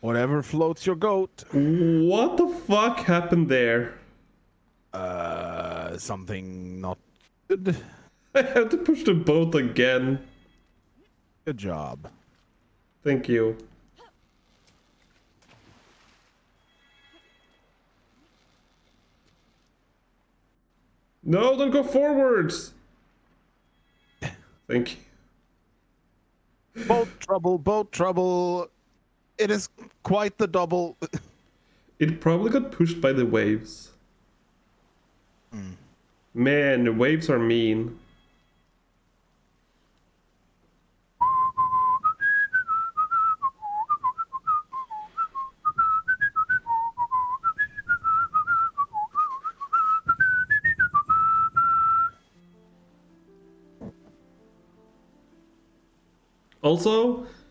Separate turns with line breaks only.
Whatever floats your goat.
What the fuck happened there?
Something not good.
I have to push the boat again.
Good job.
Thank you. No, don't go forwards. Thank you.
Boat trouble, boat trouble. It is quite the double.
It probably got pushed by the waves. Man, the waves are mean. Also,